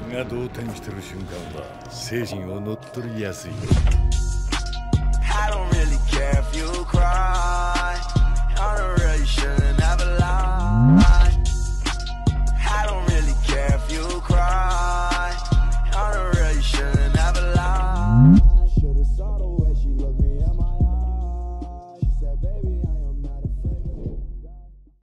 が動転してる瞬間は精神を乗っ取りやすい。